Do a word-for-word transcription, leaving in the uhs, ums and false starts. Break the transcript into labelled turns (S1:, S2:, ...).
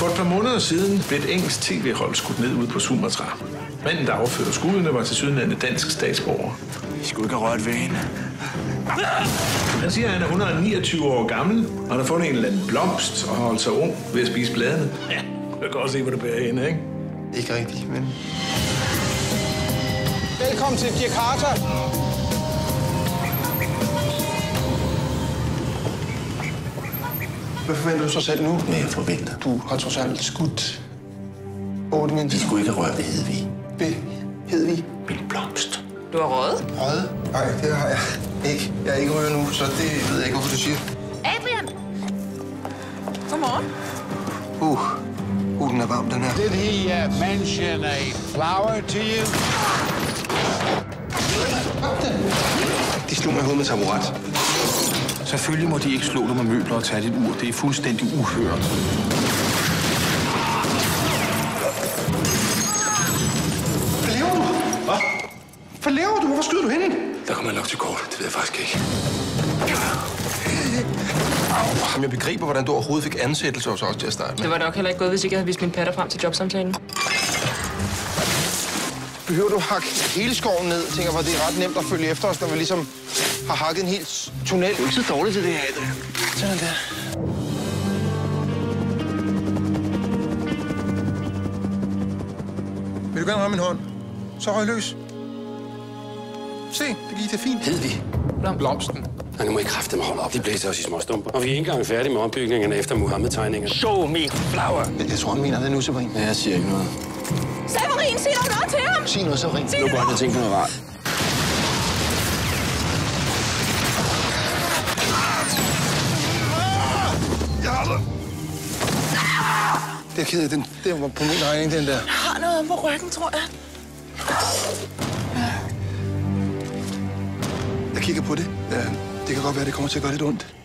S1: For et par måneder siden blev et engelsk tv-hold skudt ned ude på Sumatra. Manden, der affødte skuddene, var tilsyneladende dansk statsborger.
S2: I skulle ikke have rørt ved hende.
S1: Han siger, at han er et hundrede og niogtyve år gammel, og han har fundet en eller anden blomst og har holdt sig ung ved at spise bladene. Ja, jeg kan også se, hvor det bærer hende, ikke?
S3: Ikke rigtigt, men...
S4: Velkommen til Jakarta.
S3: Hvad forventer du så selv nu?
S2: Hvad jeg forventer?
S3: Du har trods alt skudt otte mennesker.
S2: De skulle ikke have rørt ved Hedvig.
S3: Ved Hedvig?
S2: Min blomst.
S5: Du har røget?
S3: Røget? Nej, det har jeg ikke. Jeg er ikke ryger nu, så det ved jeg ikke, hvorfor du siger.
S5: Adrian! Godmorgen.
S3: Uh, uh, den er varm, den her.
S4: Did he uh, mention a flower to you?
S3: De slog mig i hovedet med taburet.
S2: Selvfølgelig må de ikke slå dig med møbler og tage dit ur. Det er fuldstændig uhørt.
S3: Hvad laver du? Hvad? Hvad laver du? Hvorfor skyder du hende?
S2: Der kommer nok til kort. Det ved jeg faktisk ikke.
S3: Au, jeg begriber, hvordan du overhovedet fik ansættelse hos os til at starte med.
S5: Det var nok heller ikke gået, hvis ikke jeg havde vist min patter frem til jobsamtalen.
S3: Behøver du hakke hele skoven ned? Jeg tænker, hvor det er ret nemt at følge efter os, når vi ligesom har hakket en hel tunnel.
S2: Du er ikke så dårlig til det her, Adrian.
S3: Sådan der. Vil du gerne have min hånd? Så røg løs. Se, det gik det fint.
S2: Hedvig.
S3: Blomsten.
S2: Nej, nu må I kræfte mig holde op. De blæser os i små stumper. Og vi er ikke engang færdige med ombygningen efter Muhammed-tegninger. Show me flower.
S3: Jeg, jeg tror, han mener det nu, Severin.
S2: Ja, jeg siger ikke noget.
S5: Severin, sig noget noget til ham!
S3: Sig noget, Severin.
S2: Nu går han og tænker noget rart.
S3: Jeg har det. Det er ked af, den, den var på min regning, den der.
S5: Jeg har noget om på ryggen, tror jeg.
S3: Jeg kigger på det. Det kan godt være, det kommer til at gøre lidt ondt.